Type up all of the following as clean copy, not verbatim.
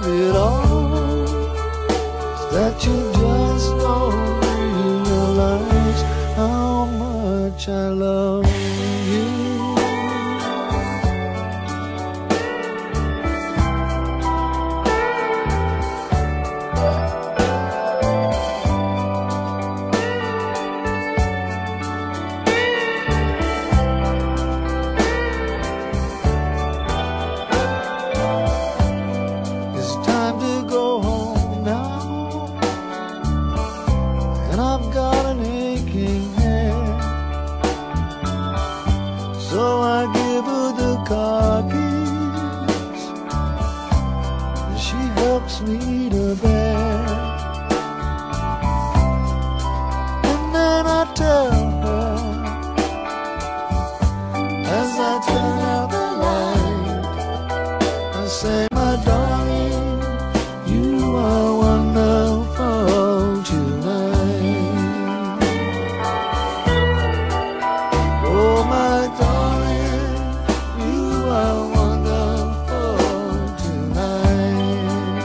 it all, that you just don't realize how much I love you. It's time to go home now, and I've got an aching head, so I give her the car keys, and she helps me to bed. And then I tell her, as I turn out the light, I say, my darling, you are wonderful tonight. Oh, my darling, you are wonderful tonight.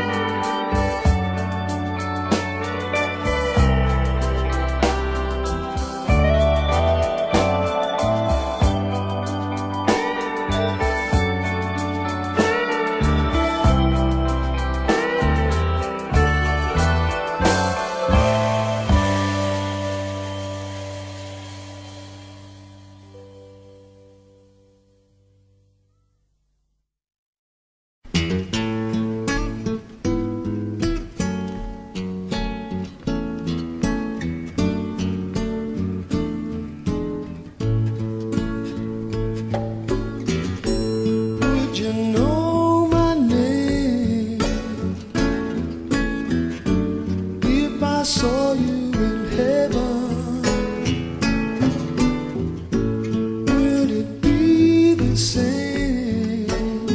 Would you know my name if I saw you in heaven? Would it be the same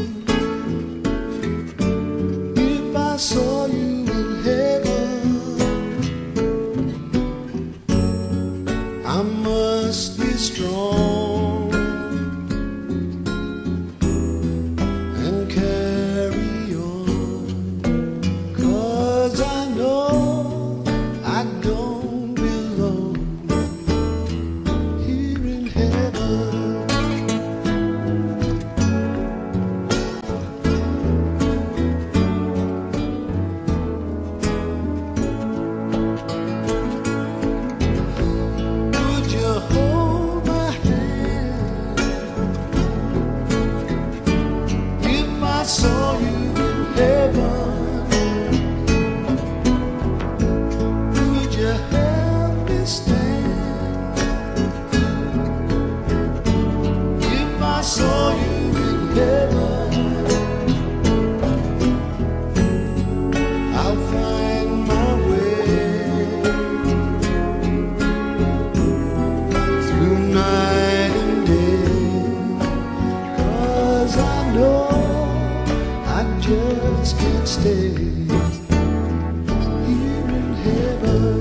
if I saw you in heaven? I must be strong and carry on, 'cause I know I don't belong here in heaven. Would you hold my hand if I saw you in heaven? Would you help me stand if I saw you in heaven? I'll find my way through night and day, 'cause I know I just can't stay here in heaven.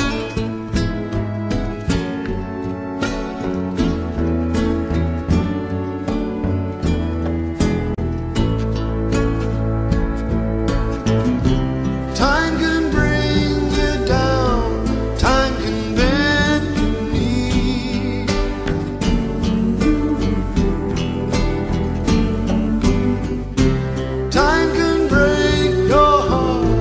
Time can bring you down, time can bend your knee. Time can break your heart,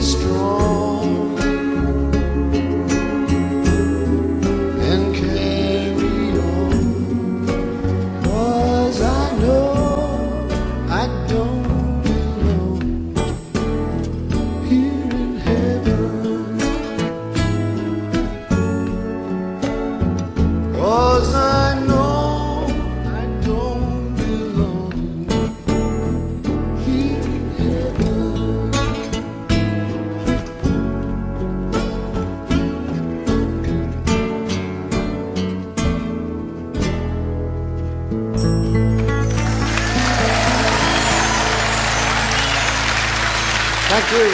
strong and carry on, 'cause I know I don't belong here in heaven, 'cause I know I don't belong here in heaven. Thank you.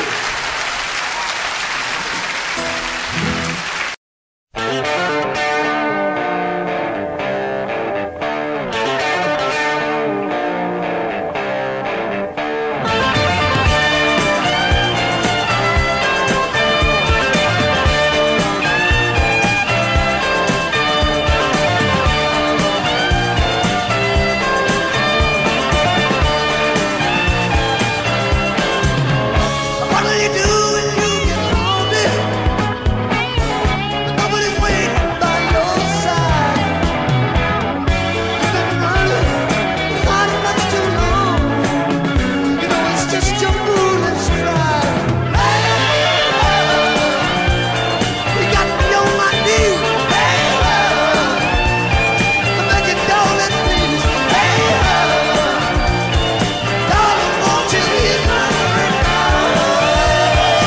What do you do when you get lonely? Nobody's waiting by your side. You've been running not much too long. You know it's just your foolish stride. Hey, you got me on my knees. Hey, I beg you, darling, please. Hey, darling, won't you hear my prayer?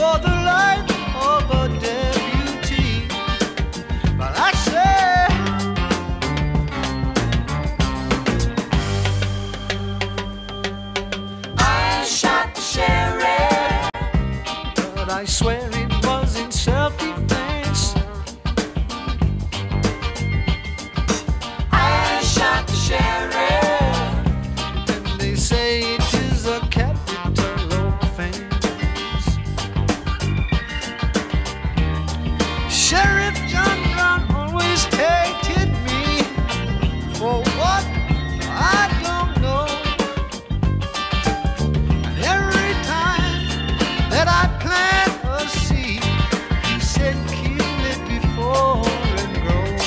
for the life of a deputy. But I say, I shot the sheriff, but I swear it was in self-defense. I shot the sheriff, And they say it is a capital offense. Sheriff John Brown always hated me for what I don't know. And every time that I plant a seed, he said kill it before it grows.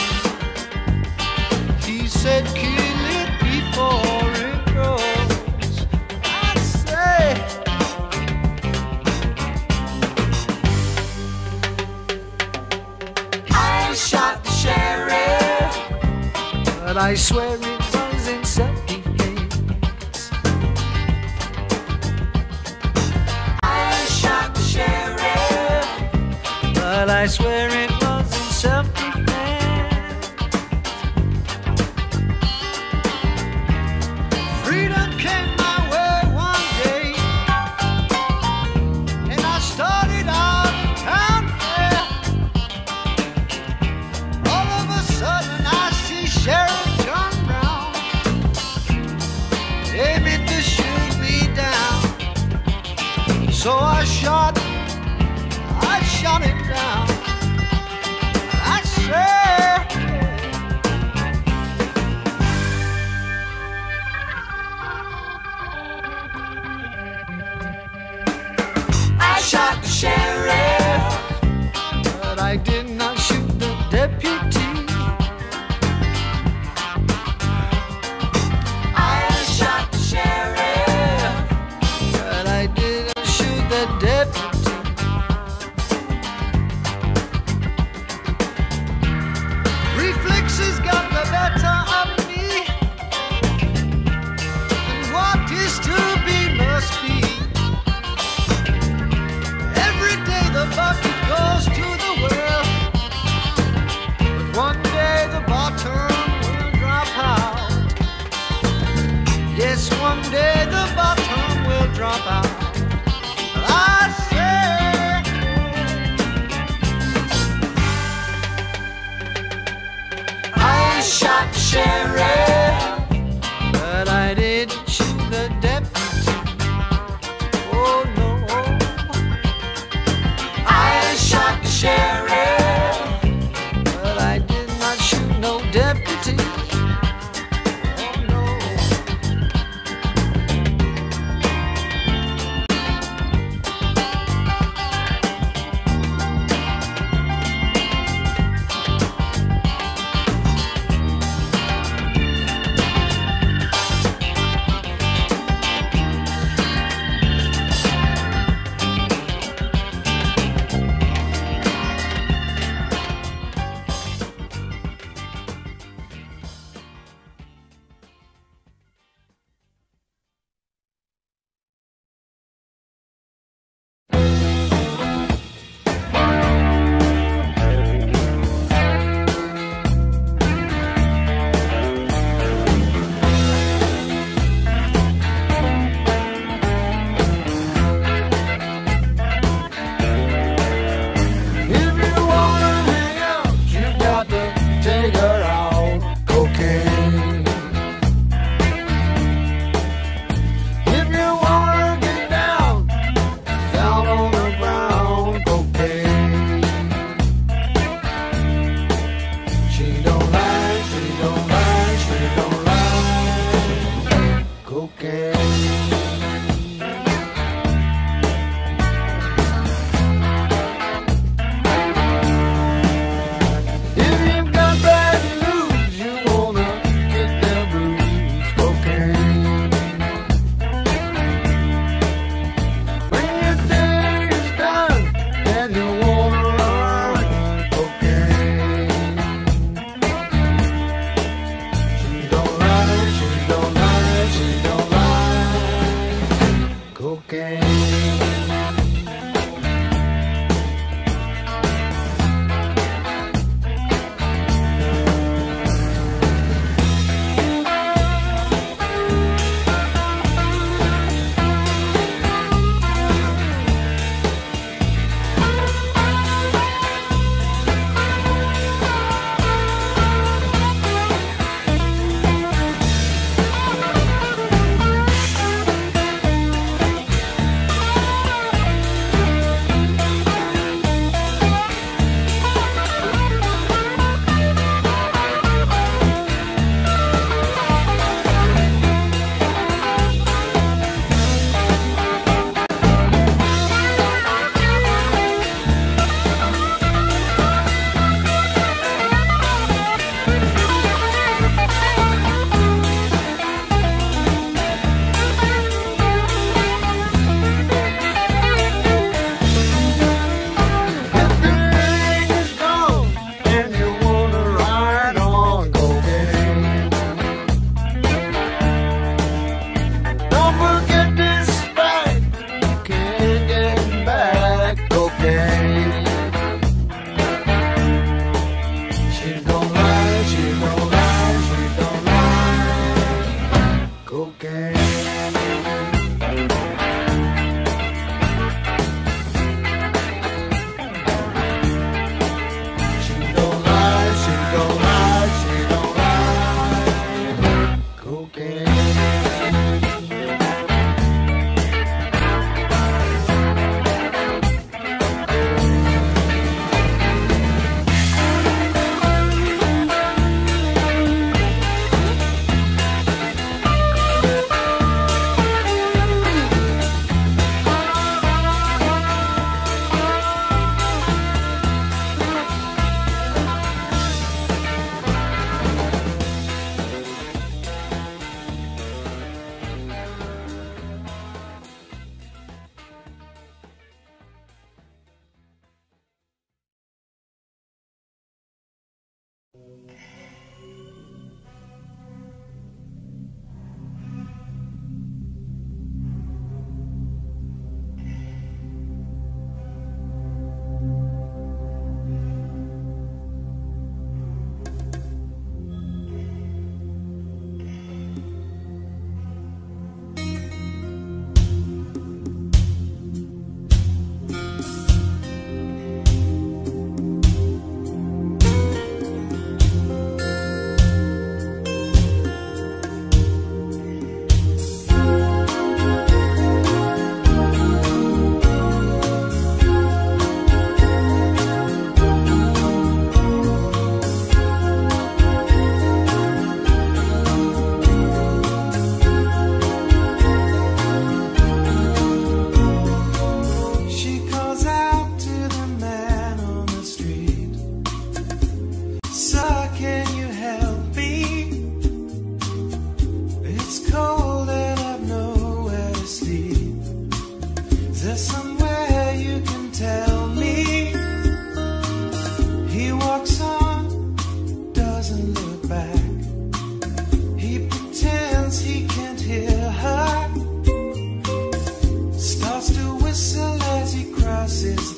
He said kill it before it grows. I say, I shot the sheriff, but I swear it was in self-defense. I shot the sheriff, But I swear it was in self-defense. Freedom came my way one day, and I started out in town fair. All of a sudden I see Sheriff John Brown aiming to shoot me down. So I shot him down. I said, I shot the sheriff, but I did not shoot the deputy. I shot the sheriff, But I didn't shoot the deputy. Reflexes got the better of me, and what is to be must be. Every day the bucket goes to the well, but one day the bottom will drop out. Yes, one day the bottom will drop out. But I say,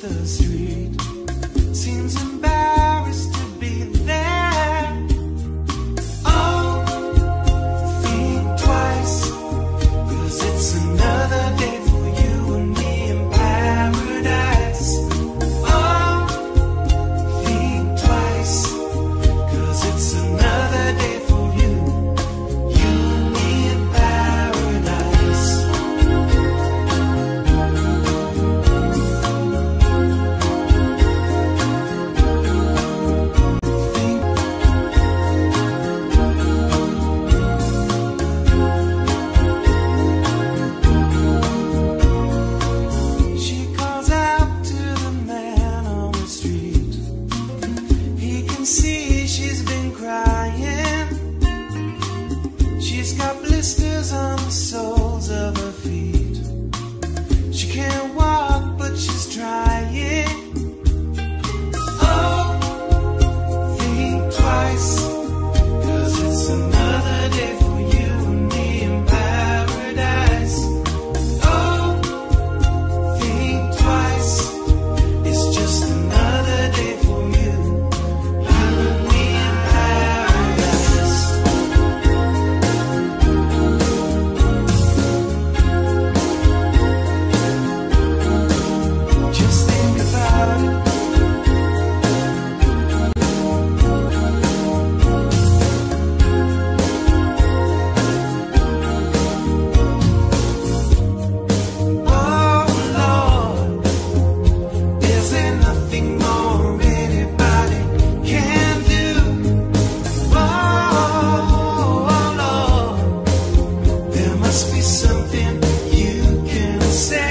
the street. Seems embarrassed to be there. Oh, think twice, 'cause it's another day for you and me in paradise. Oh, think twice, 'cause it's another day for you and me in paradise. She calls out to the man on the street. He can see she's been crying. She's got blisters on the soles of her feet. She can't walk, but she's trying. Oh, think twice, 'cause it's another day for you and me in paradise. Oh, think twice, it's just another day for you and me in paradise. Just think about it. Oh Lord, is there nothing more anybody can do? Oh Lord, there must be something you can say.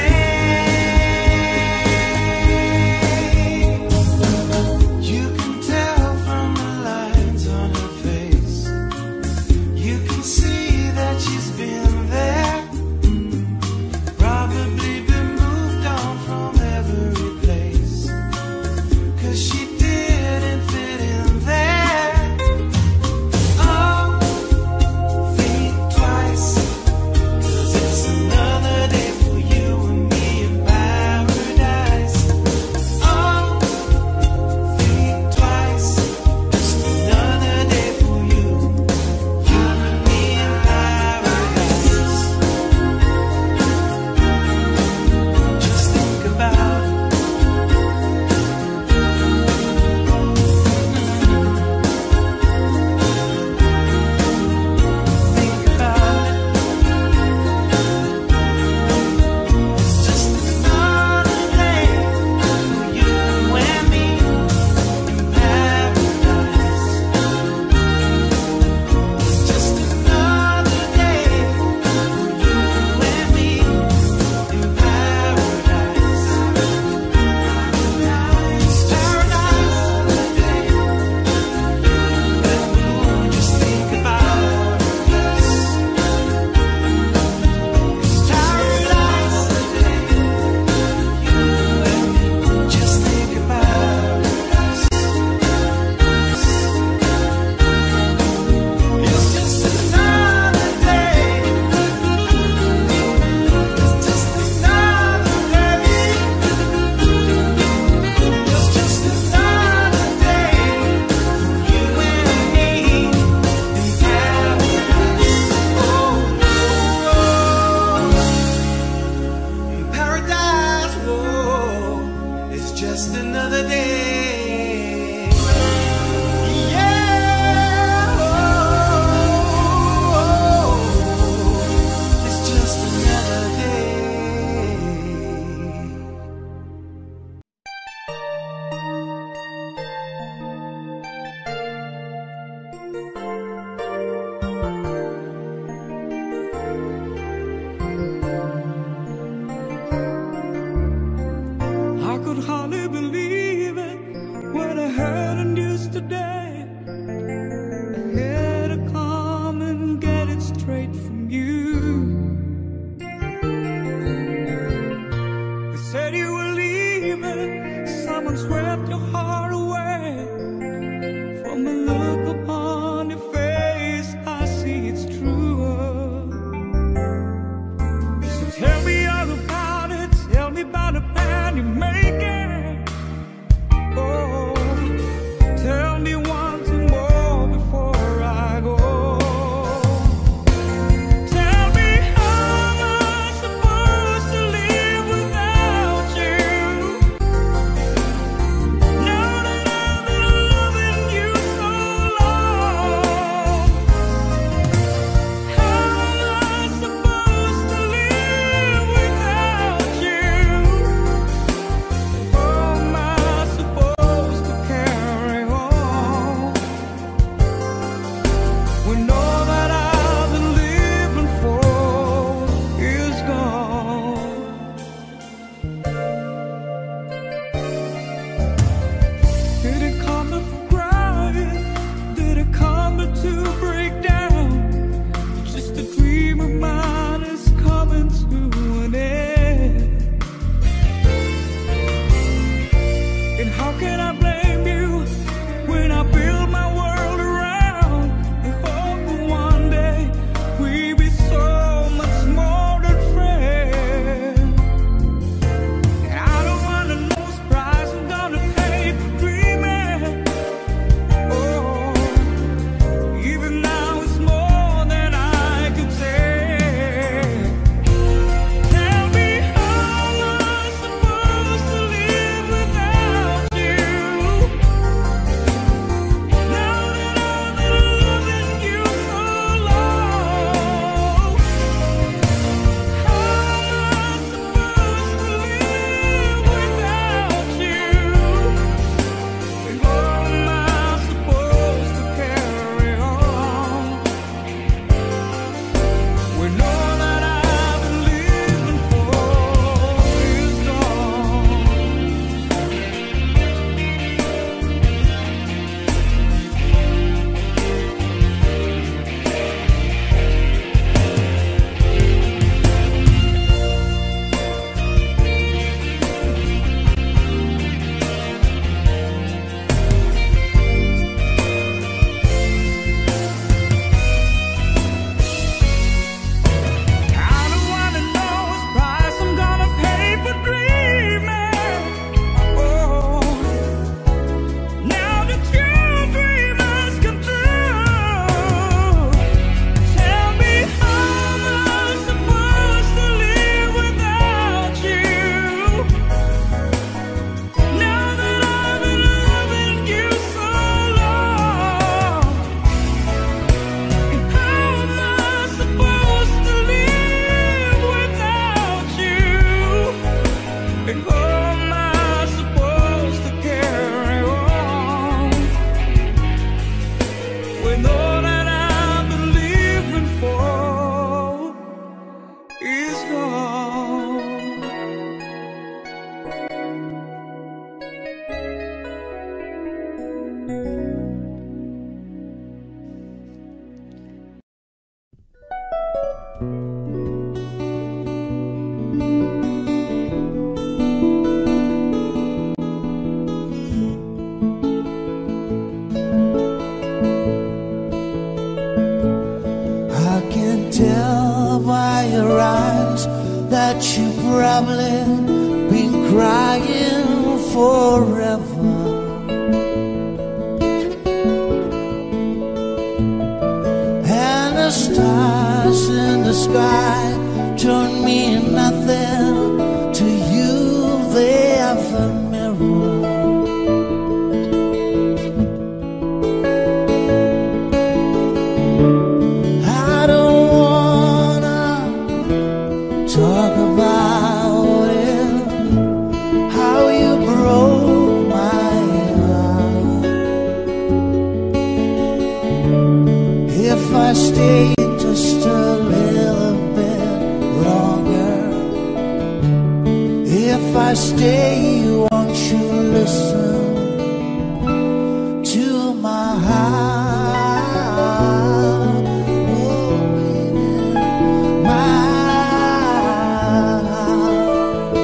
You can tell from the lines on her face. You can see that she's been there. Probably been moved on from every place, 'cause she didn't fit in there. Oh, think twice, 'cause it's another day for you and me in paradise. Oh, think twice, just another day for you and me in paradise. Just think about it. Think about it. It's just another day for you and me in paradise. It's just another day for you and me in paradise. It's paradise day. Just think about it. It's paradise day. Just think about it. It's just another day. It's just another day. It's just another day for you and me in paradise. Oh, in paradise, whoa, it's just another day. Yeah, it's just another day. I could hardly believe it when I heard the news today. I had to come and get it straight from you. They said you were leaving, someone swept your heart away. From the look upon your face, I see it's true. So tell me all about it, tell me about the plan you're making. forever. And the stars in the sky don't mean nothing to you. They are the mirror. I don't wanna talk about it, how you broke my heart. If I stay just a little bit longer, if I stay, won't you listen to my heart? Oh, baby, my heart.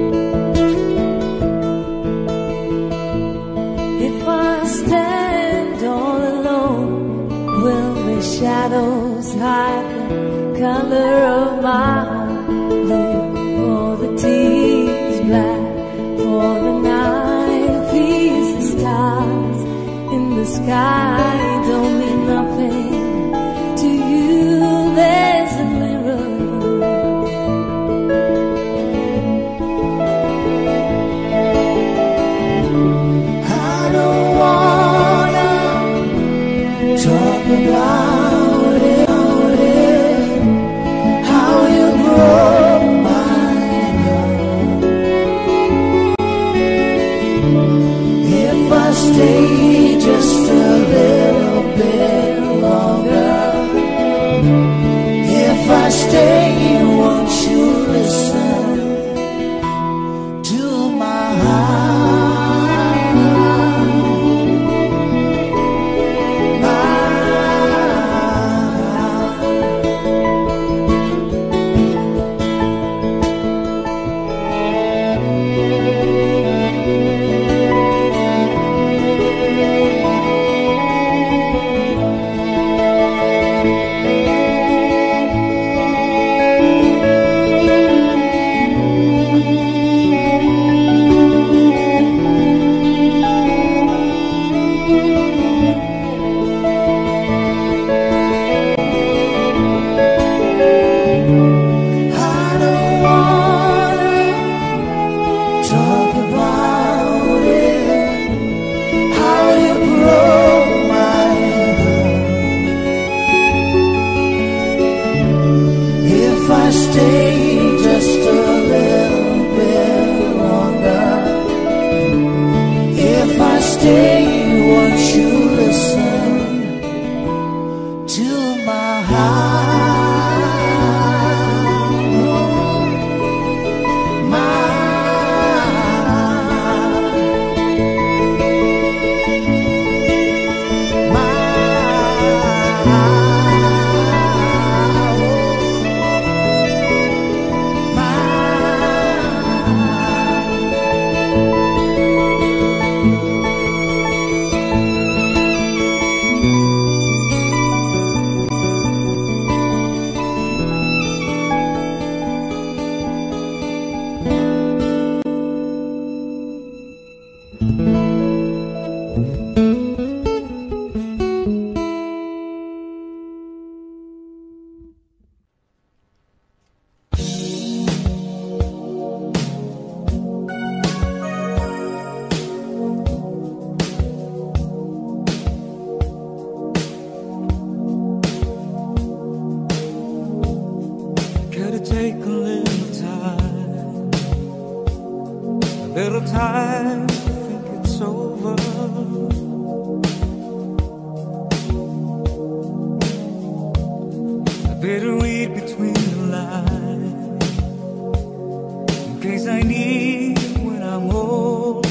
If I stand all alone, will the shadows hide the color of my heart? Blue for the tears, black for the night. Peace, the stars in the sky don't mean nothing to you. There's a mirror. I don't wanna talk about it, how you broke my heart. If I stay just a little bit longer, if I stay, won't you listen to my heart? My little time to think it's over. I better read between the lines in case I need it when I'm older.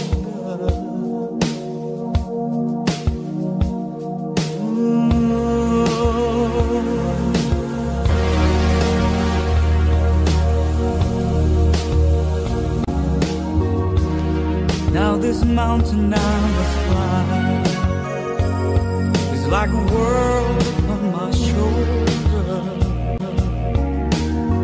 Now this mountain I must climb is like a world upon my shoulder.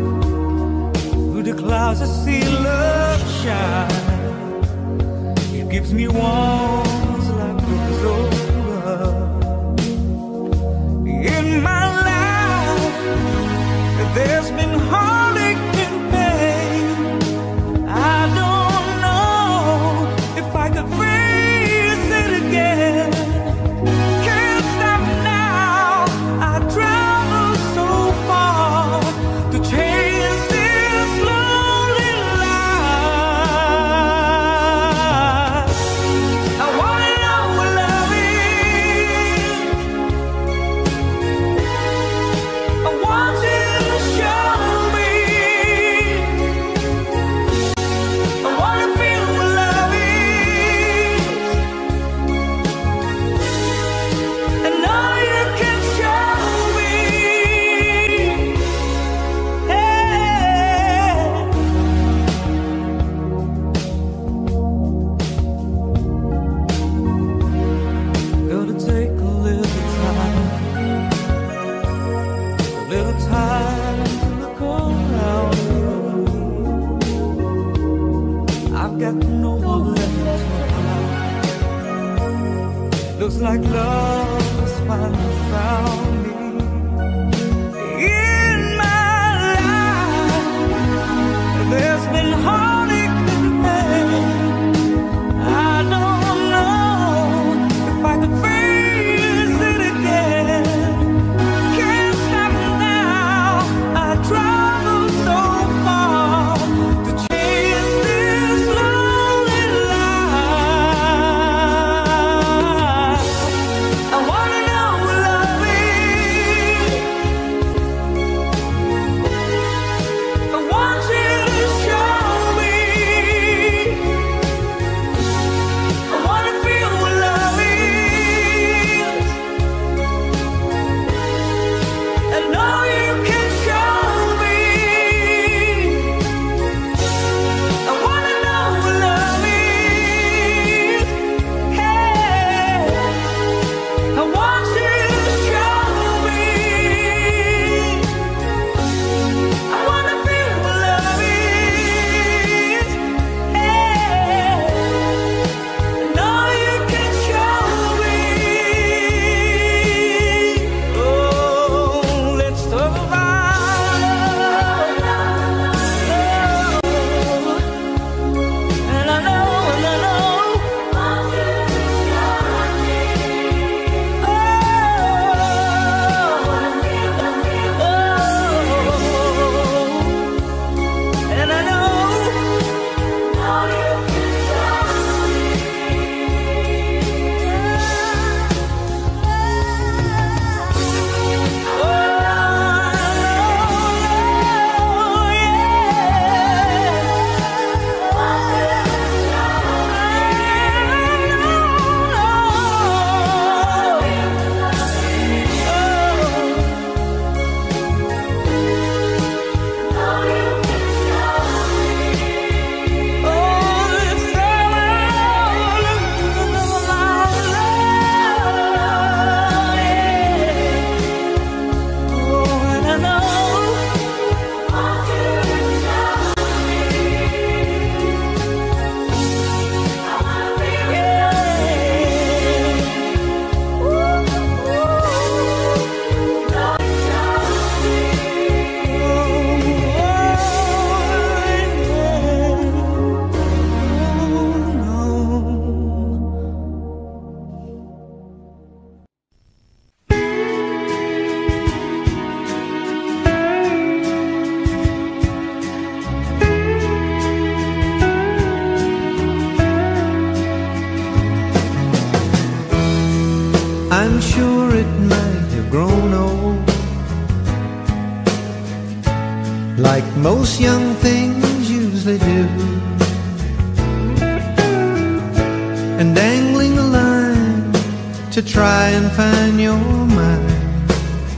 Through the clouds I see love shine. It gives me warmth like rose over. In my life, there's been heartache and pain. I don't know if I could face it again. Can't stop now. I travel so far to chase this lonely life. I wanna know what love is. I want you to show me. I wanna feel what love is. And now you can show me. Hey. Gonna take a little time to look around me. I've got nowhere left to hide. Looks like love has finally found me. In my life, there's been heartache and pain. I don't know if I could face it again. Can't stop now. I travel so far to chase this lonely life. I wanna know what love is. I want you to show me. I wanna feel what love is. I know you can show me. I wanna know what love is. Hey, I want you to show me. I wanna feel what love is. Hey, I know you can show me. Oh, let's talk about love. And I know. And I know. I'm sure it might have grown old, like most young things usually do, and dangling a line to try and find your mind.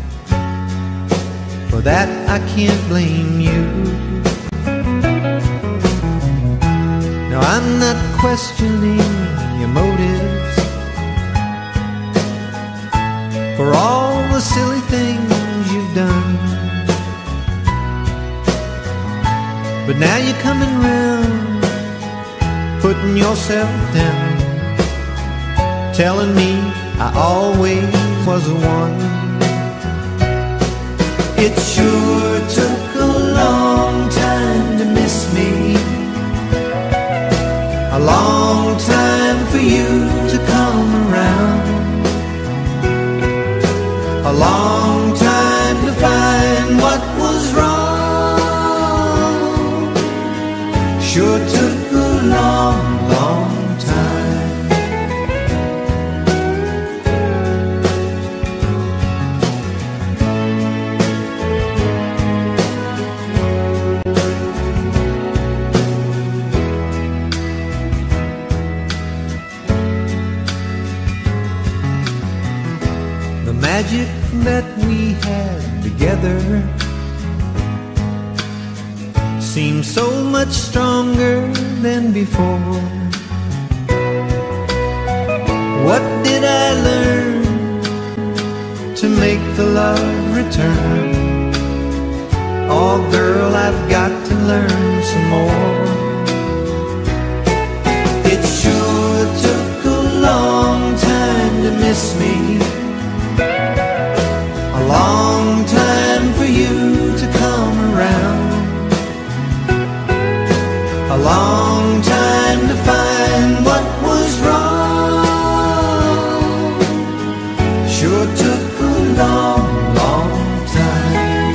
For that I can't blame you. Now I'm not questioning your motives for all the silly things you've done, but now you're coming round, putting yourself down. telling me I always was the one. It sure took a long time to miss me, a long time for you to come around, a long time to find what was wrong. Sure took a long, long time. The magic that we had together seemed so much stronger than before. What did I learn to make the love return? Oh girl, I've got to learn some more. It sure took a long time to miss me, a long time for you to come around, a long time to find what was wrong. Sure took a long, long time.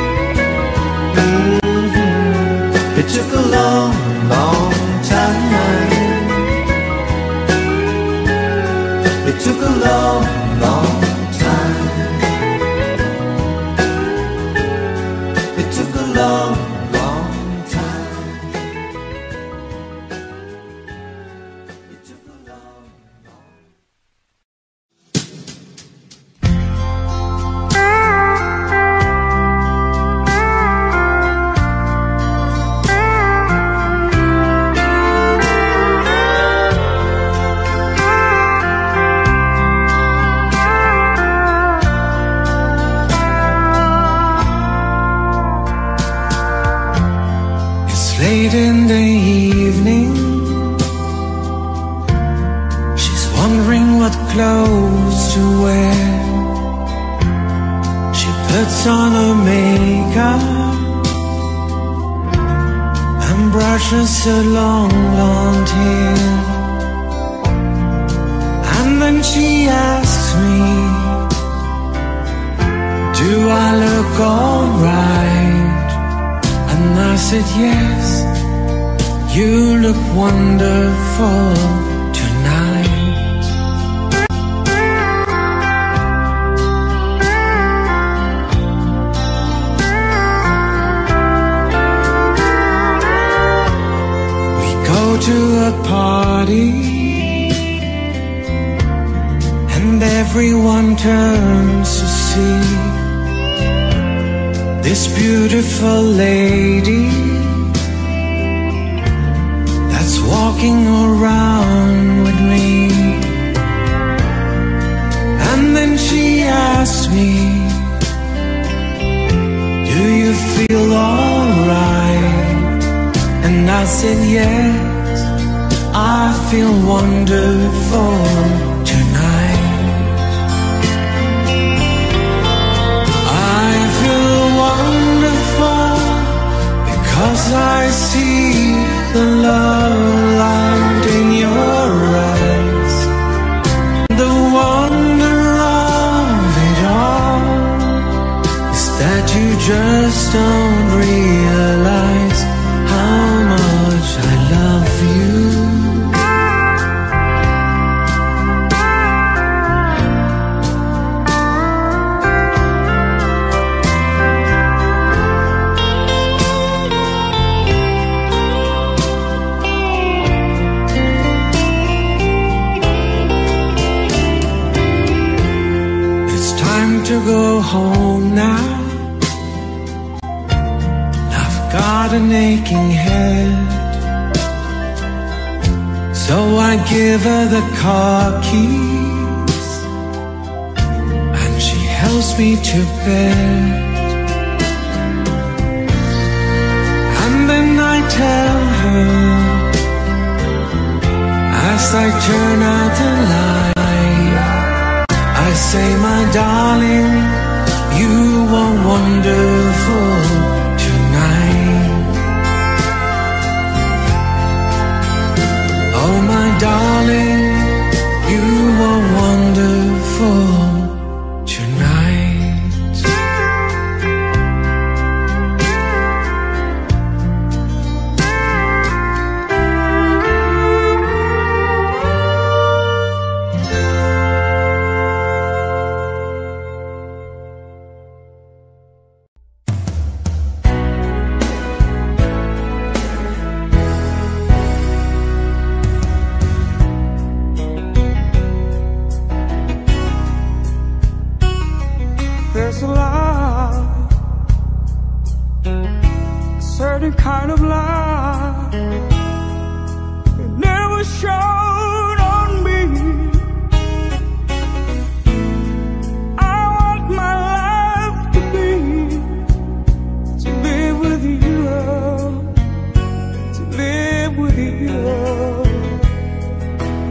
It took a long, long time. It took a long, long time. It took a long, long time. It took a long, long Late in the evening, she's wondering what clothes to wear. She puts on her makeup and brushes her long blonde hair. And then she asks me, do I look alright? And I said yes, you look wonderful tonight. We go to a party and everyone turns to see this beautiful lady that's walking around with me. And then she asked me, do you feel alright? And I said yes, I feel wonderful tonight. I feel wonderful because I see the love light in your eyes. The wonder of it all is that you just don't realize how much I love you. To go home now, I've got an aching head, so I give her the car keys and she helps me to bed. And then I tell her as I turn out the light,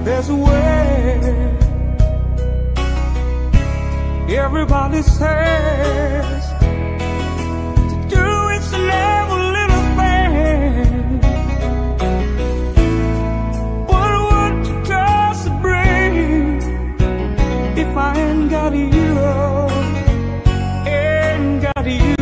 there's a way. Everybody says to do it's never little thing. But what does it bring if I ain't got you? Ain't got you.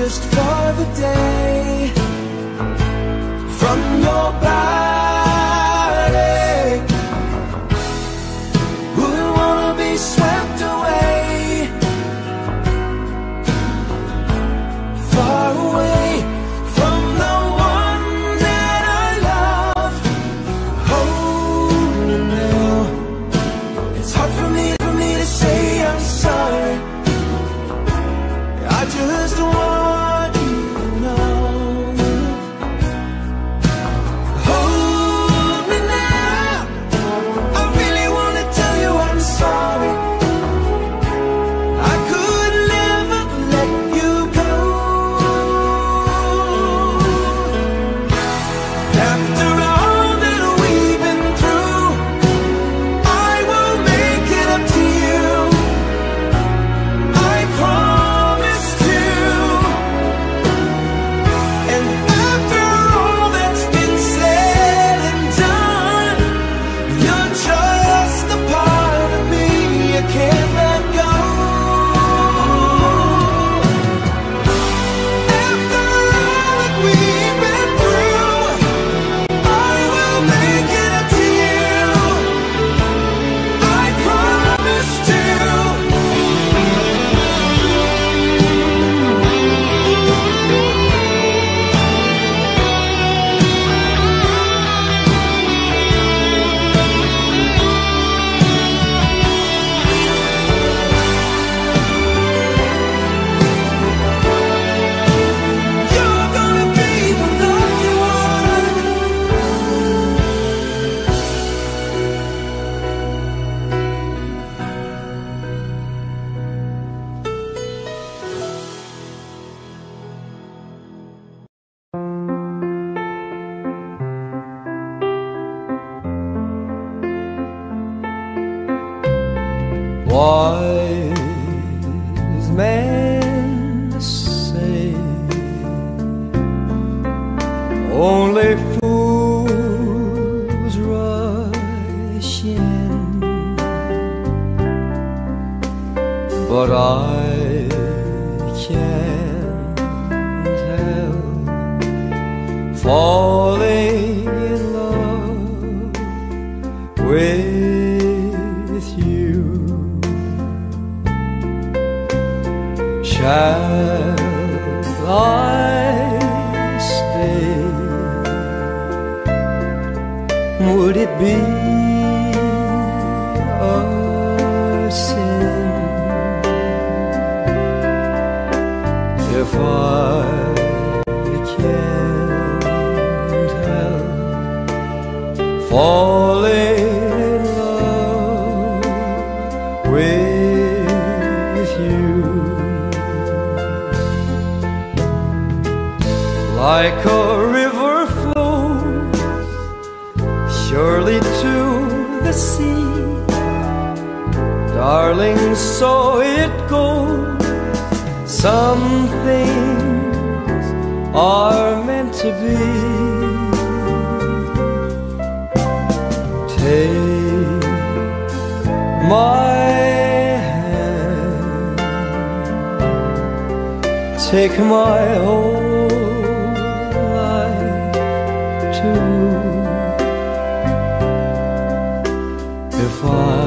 just for the day from your body. Wouldn't wanna be swept away, far away from the one that I love. Hold me now. It's hard for me to say I'm sorry. I just want you to know. Hold me now. I really want to tell you I'm sorry. I could never let you go. After all that we've been through, I will make it up to you. I promised you. And after all that's been said and done, you're just a part of me you can't let go. After all that we've been through, I will make it up to you. I promised you. You're gonna be the lucky one. Wise men say only fools rush in, but I can't help falling in love with you. Shall I stay? Would it be a sin if I can't help falling in love with you? Like a river flows surely to the sea, darling, so it goes. Some things are meant to be. Take my hand, take my whole life too. If I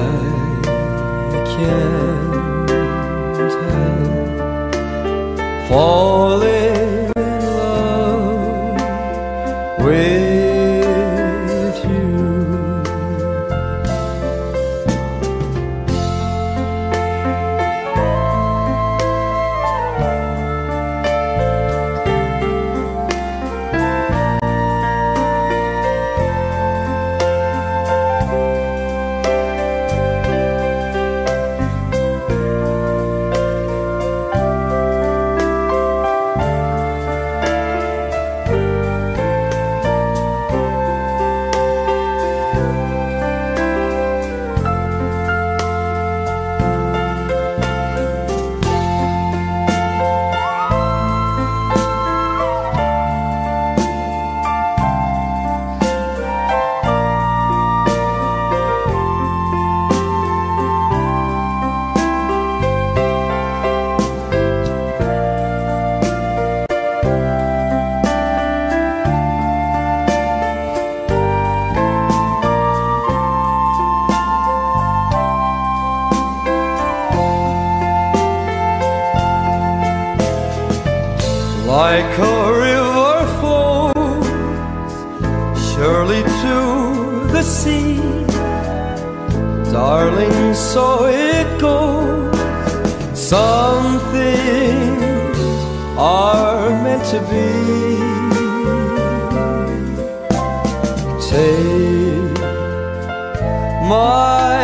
can't help falling in love with you. like a river flows surely to the sea. Darling, so it goes. Some things are meant to be. Take my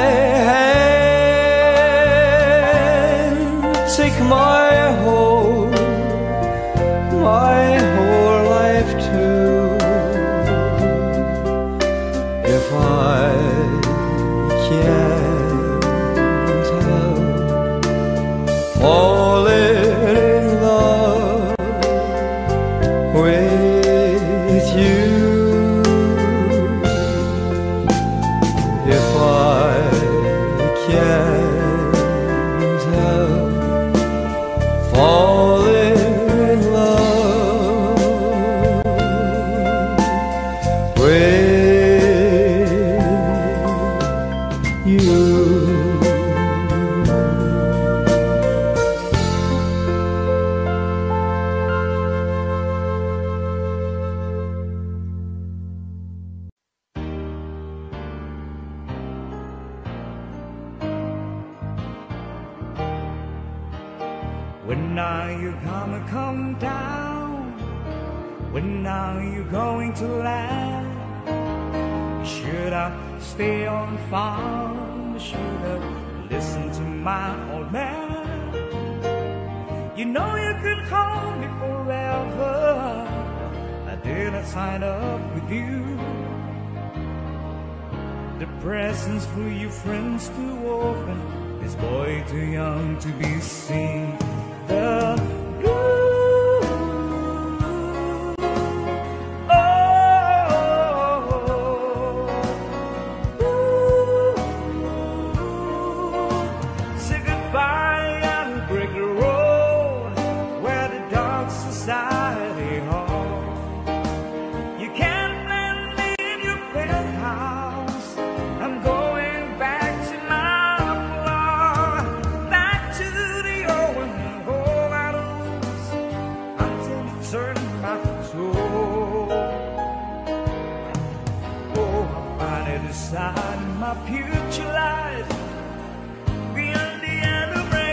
hand, take my whole life too. If I can't help falling in love with you, if I can't help falling in love with you. When are you gonna come down? When are you going to land? Should I stay on farm? Should I listen to my old man? You know you could hold me forever. I didn't sign up with you. The presents for your friends to open. This boy too young to be seen. The blue, say goodbye and break the road where the dark society hall. You can't blend me in your penthouse. I'm going back to my floor, back to the old hole I lose until you turn my soul. Oh, I finally decided my future lies beyond the end of break.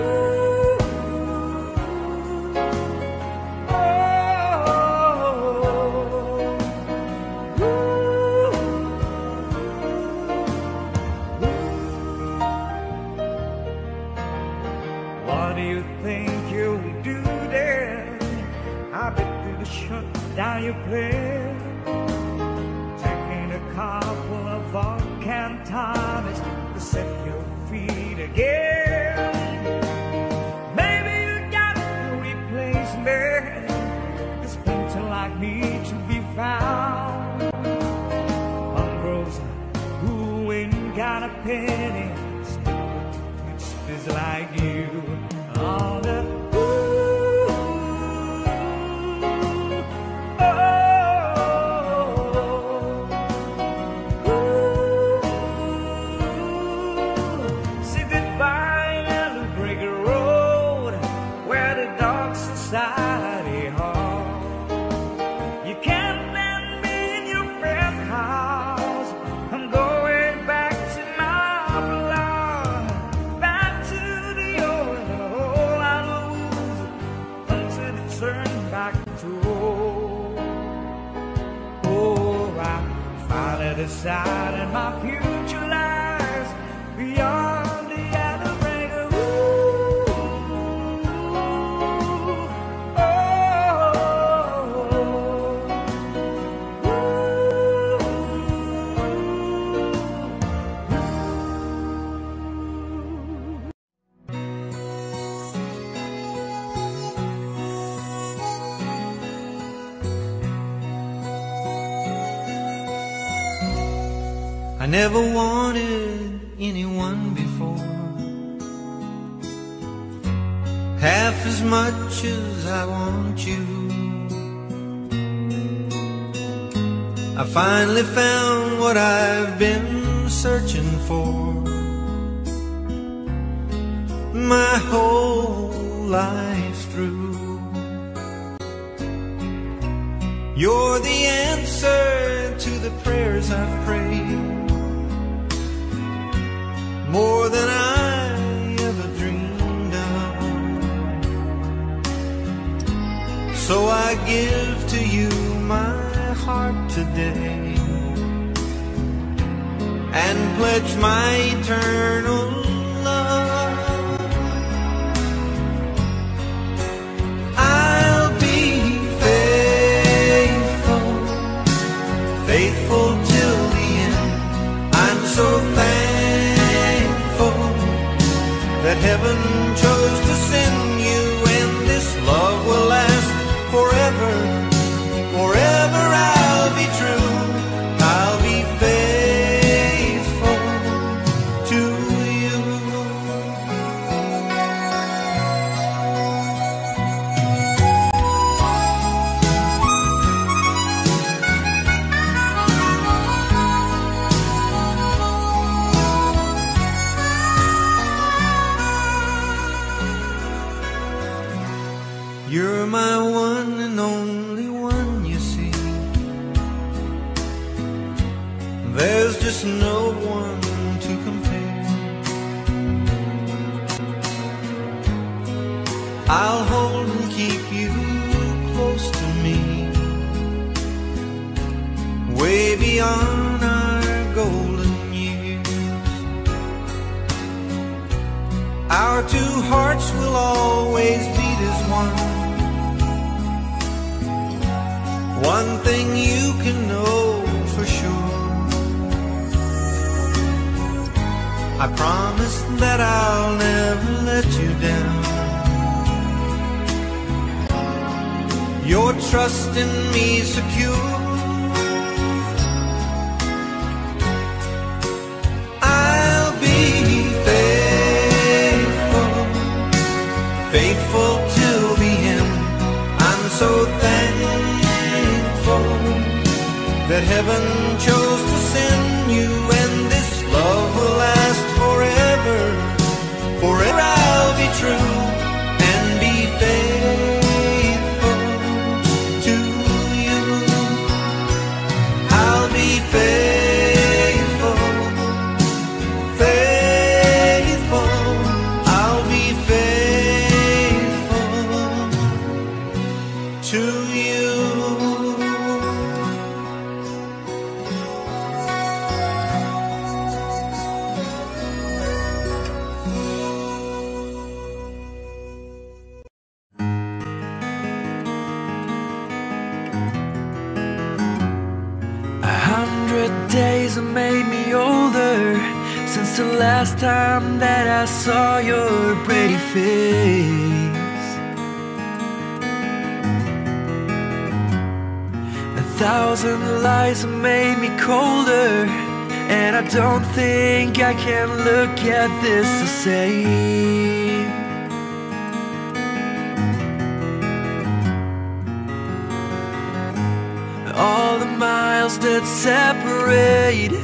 What do you think you'll do there? I bet you'll shut down your place, taking a couple of vodka tonics to set your feet again. Maybe you got to replace me. There's plenty like me to be found. Mongrels who ain't got a penny, it's like you on the say goodbye and break a road where the dark society hall. You can't land me in your penthouse. I'm going back to my blood, back to the old hole I lose until it turn back to old. Oh, I finally decided my future lies beyond the other break. I never wanted anyone before, half as much as I want you. I finally found what I've been searching for my whole life through. You're the answer to the prayers I've prayed, more than I ever dreamed of. So I give to you my heart today and pledge my eternal love. I'll be faithful, faithful till the end. I'm so thankful that heaven chose to send you, and this love will last forever. Forever I'll be true, I'll be faithful to you. You're my one and only one, you see. There's just no one to compare. I'll hold and keep you close to me, way beyond our golden years. Our two hearts will always beat as one. One thing you can know for sure, I promise that I'll never let you down. Your trust in me secure, I'll be faithful, faithful till the end. I'm so thankful that heaven chose to send you, and this love will last forever. Forever I'll be true and be faithful to you. I'll be faithful, faithful. I'll be faithful to you. Days have made me older since the last time that I saw your pretty face. 1,000 lies have made me colder, and I don't think I can look at this the same. All the miles that separate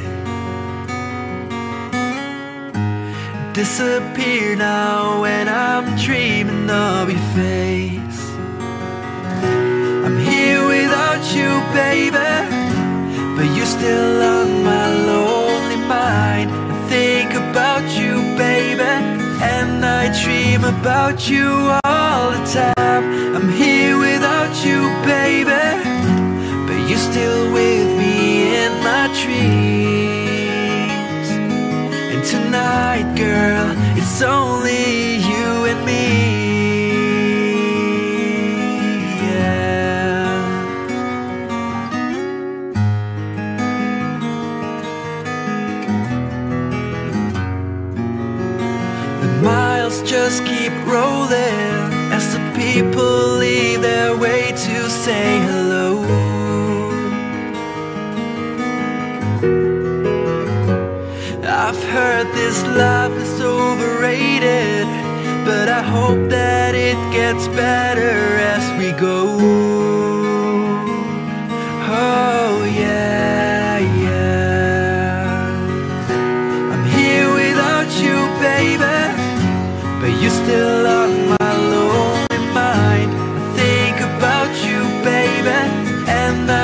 disappear now when I'm dreaming of your face. I'm here without you, baby, but you're still on my lonely mind. I think about you, baby, and I dream about you all the time. I'm here without you, baby, but you're still with me in my dreams. And tonight, girl, it's only you and me. Yeah. The miles just keep rolling as the people leave their way to say hello. I've heard this life is overrated, but I hope that it gets better as we go. Oh yeah, yeah. I'm here without you, baby, but you're still on my lonely mind. I think about you, baby, and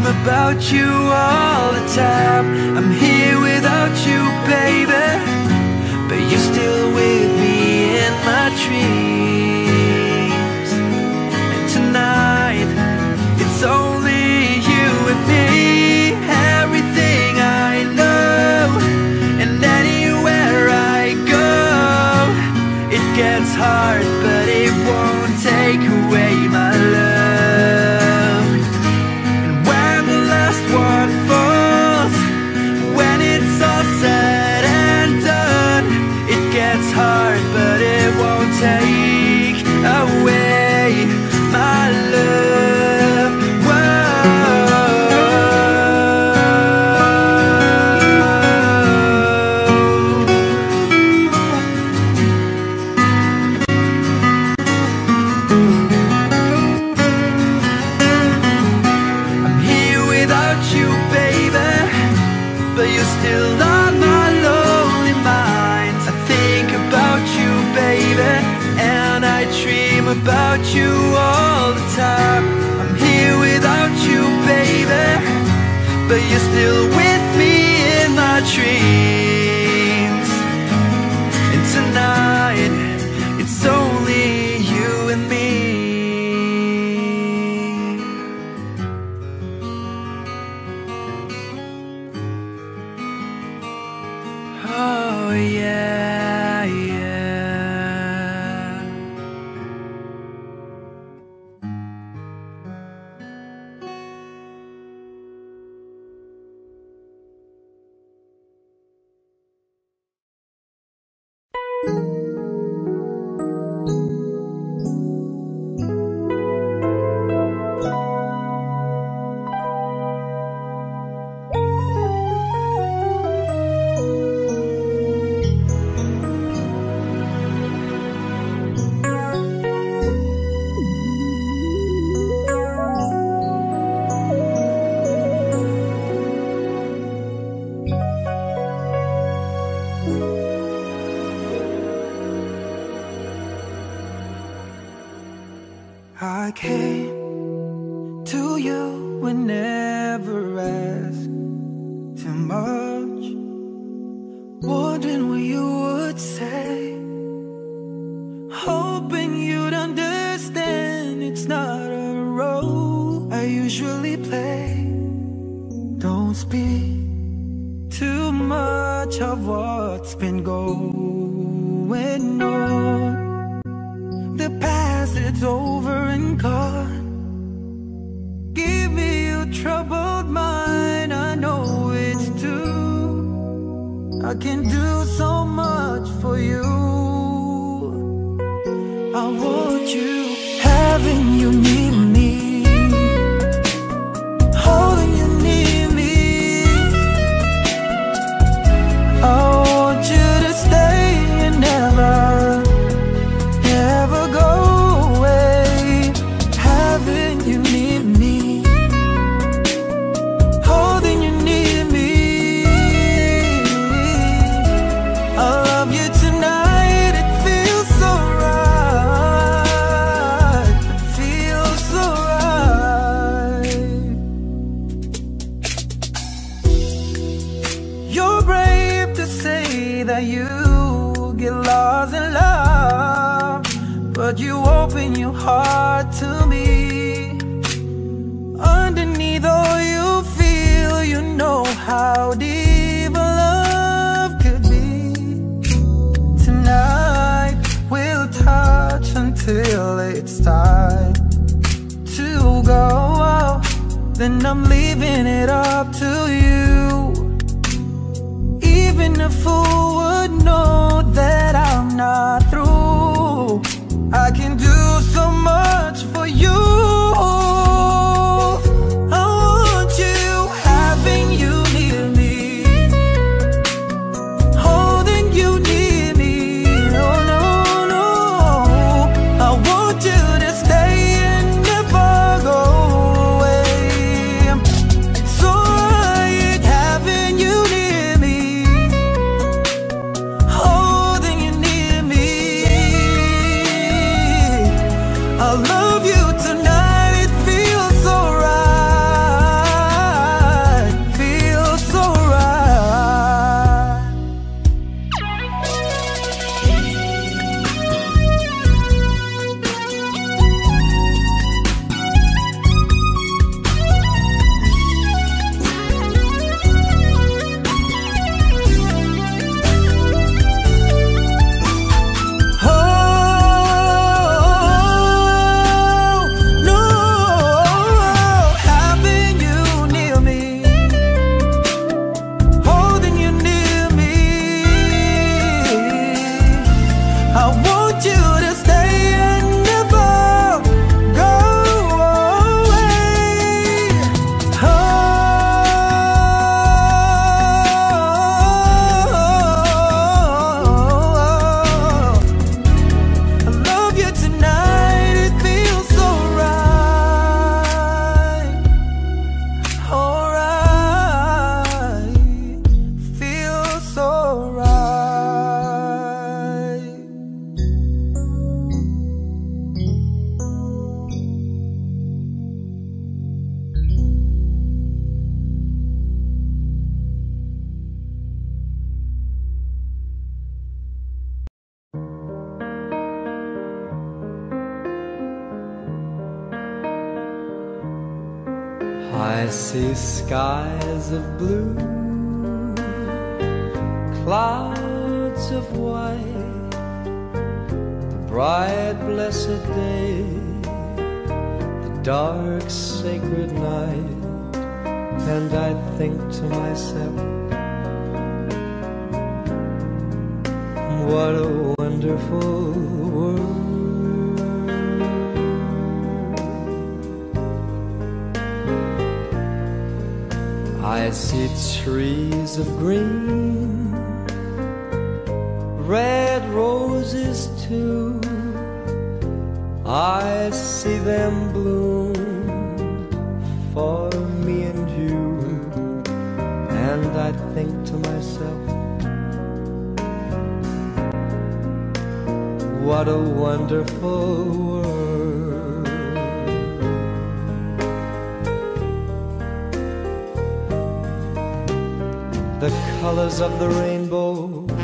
dream about you all the time. I'm here without you, baby, but you're still with me in my dreams. And tonight, it's only you and me. Everything I know, and anywhere I go, it gets hard, but it won't take away my love. And when the last one falls, when it's all said and done, it gets hard, but it won't take away my love. But you're still on my lonely mind. I think about you, baby, and I dream about you all the time. I'm here without you, baby, but you're still with me in my dreams. And tonight, it's only you and me. Oh yeah, yeah. I came to you and never asked too much, wondering what you would say, hoping you'd understand it's not a role I usually play. Don't speak too much of what's been going on. The past, it's over and gone. Give me your troubled mind, I know it's true. I can do so much for you. I want you, having you near me, holding you near me. I want you to stay and never go away. Having you near me, holding you near me. I love you tonight, it feels so right, feels so right. You're brave to say that you get lost in love, but you open your heart to me. Underneath all you feel, you know how deep a love could be. Tonight we'll touch until it's time to go. Then I'm leaving it up to you. Even a fool would know that I'm not through. I can do so much for you. I want you, having you near me, holding you near me. Oh no, no, I want you to stay and never go away. It's alright, having you near me, I see skies of blue, clouds of white, the bright blessed day, the dark sacred night, and I think to myself, what a wonderful world. I see trees of green, red roses too. I see them bloom for me and you, and I think to myself, what a wonderful world. The colors of the rainbow,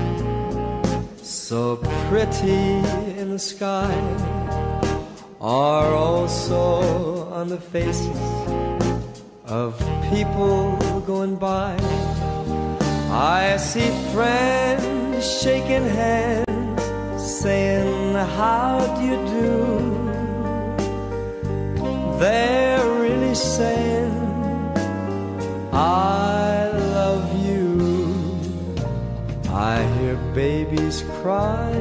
so pretty in the sky, are also on the faces of people going by. I see friends shaking hands, saying, how do you do? They're really saying, I love you. I hear babies cry,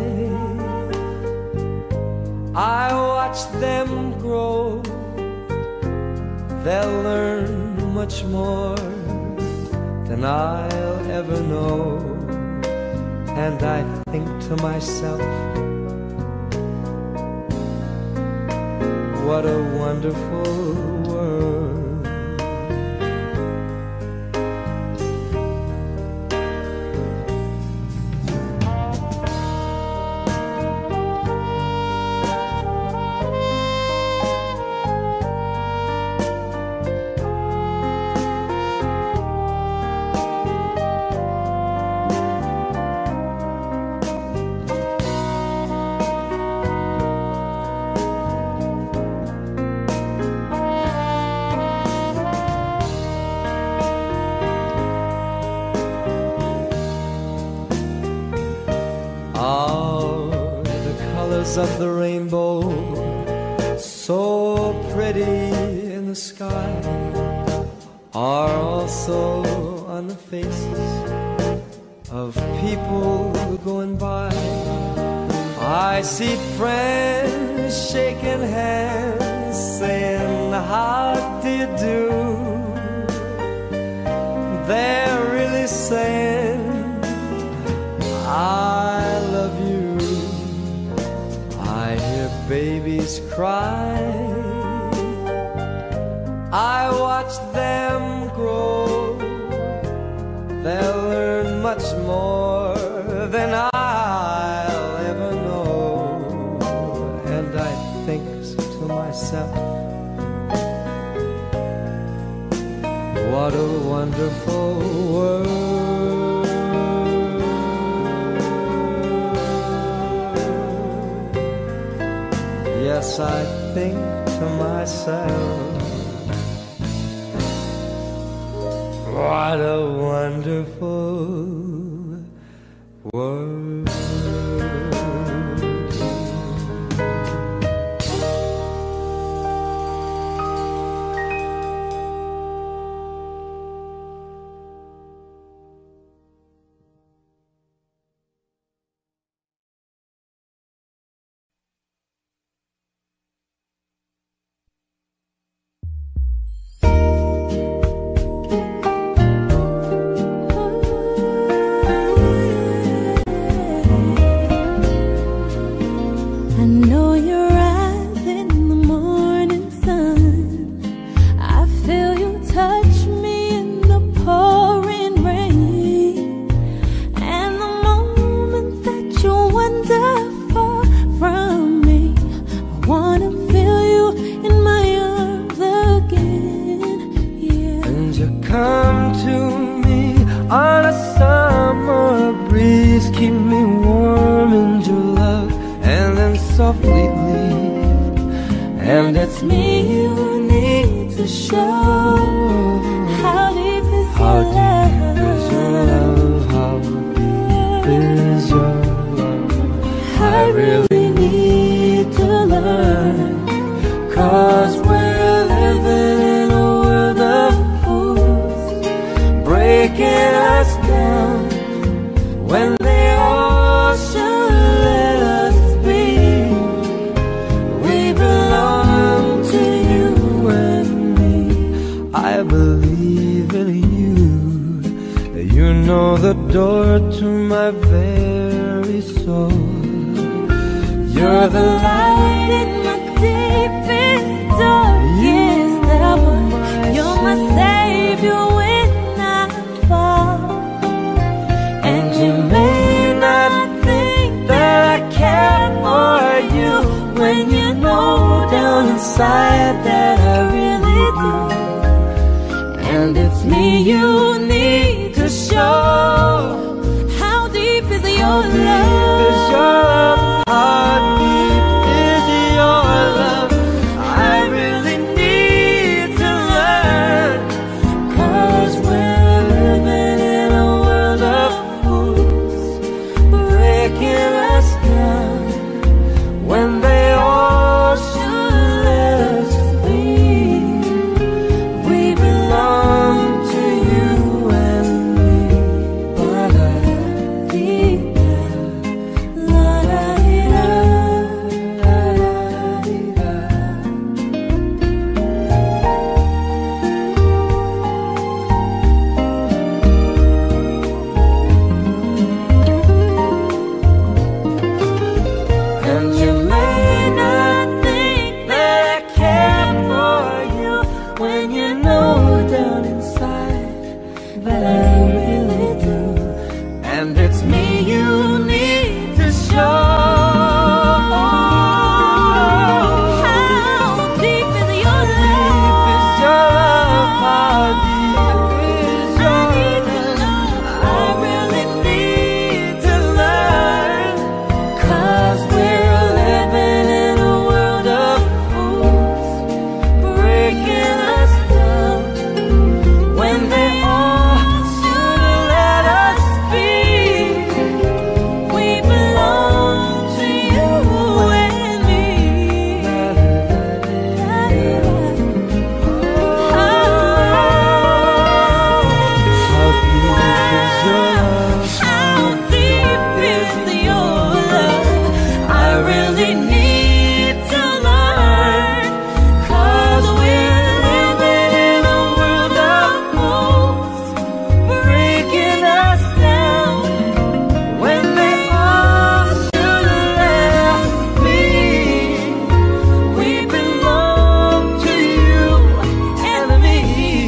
I watch them grow. They'll learn much more than I'll ever know. And I think to myself, what a wonderful world. Of the rainbow, so pretty in the sky, are also on the faces of people going by. I see friends shaking hands, saying, how do you do? They're really saying, I love you. I hear babies cry, I watch them grow. They'll learn much more than I'll ever know. And I think to myself, what a wonderful world. Yes, I think to myself, what a wonderful world. Keep me warm in your love, and then softly leave. And it's me you need to show. the door to my very soul. You're the light in my deepest, darkest hour. You're my savior when I fall. And you may not think that I care for you, when you know down inside that I really do. And it's me you need to show. How deep is your love? How deep is your love? I really need to learn. 'Cause we're living in a world of fools, breaking us down when they all should let us be. We belong to you and me. Ba-da-dee-da, la-da-dee-da, la-da-dee-da. And you may not think that I care for you, when you know down inside that I really do. And it's me You need to show. How deep is your love? How deep is I your need to love? know. I really need to learn. 'Cause we're living in a world of fools, breaking us down when they all should let us be. We belong to you and me. How deep is your love? I really need to learn. 'Cause we're living in a world of fools, breaking us down when they all should let us be. We belong to you and me.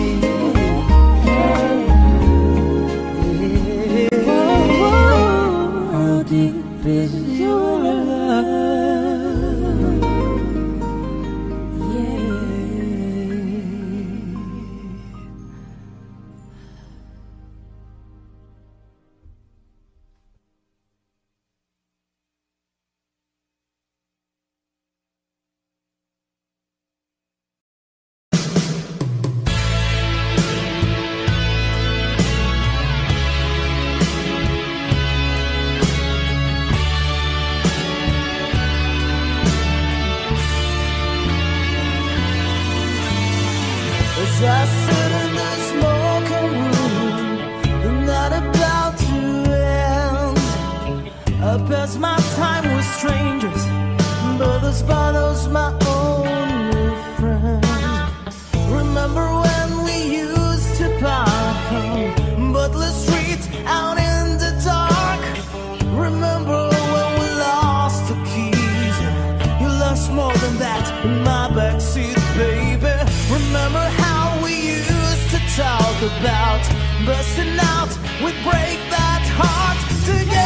How deep is your love? Yeah. As I sit in the smoking room, the night about to end, I pass my time with strangers, but this bottle's my only friend. Remember when we used to park on Butler Street out in the dark? Remember when we lost the keys? You lost more than that in my backseat, baby. Remember how we used to talk about busting out, we'd break that heart together.